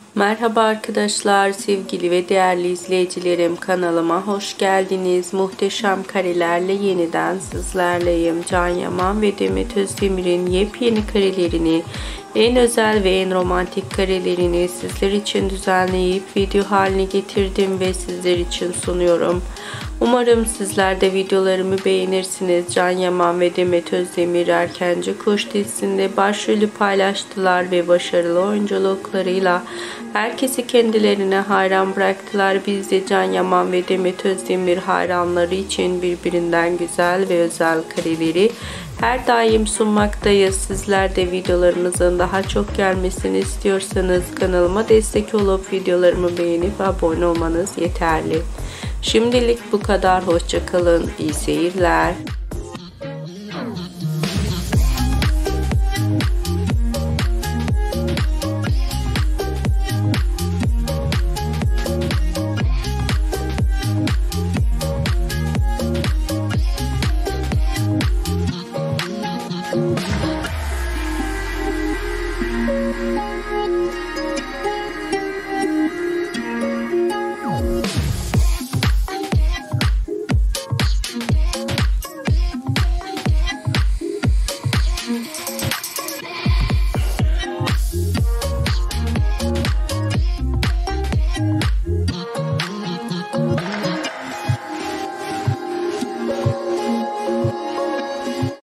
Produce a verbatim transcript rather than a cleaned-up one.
Merhaba arkadaşlar, sevgili ve değerli izleyicilerim, kanalıma hoş geldiniz. Muhteşem karelerle yeniden sizlerleyim. Can Yaman ve Demet Özdemir'in yepyeni karelerini, en özel ve en romantik karelerini sizler için düzenleyip video haline getirdim ve sizler için sunuyorum. Umarım sizler de videolarımı beğenirsiniz. Can Yaman ve Demet Özdemir Erkenci Kuş dizisinde başrolü paylaştılar ve başarılı oyunculuklarıyla herkesi kendilerine hayran bıraktılar. Biz de Can Yaman ve Demet Özdemir hayranları için birbirinden güzel ve özel kareleri her daim sunmaktayız. Sizler de videolarımızın daha çok gelmesini istiyorsanız kanalıma destek olup videolarımı beğenip abone olmanız yeterli. Şimdilik bu kadar. Hoşça kalın. İyi seyirler.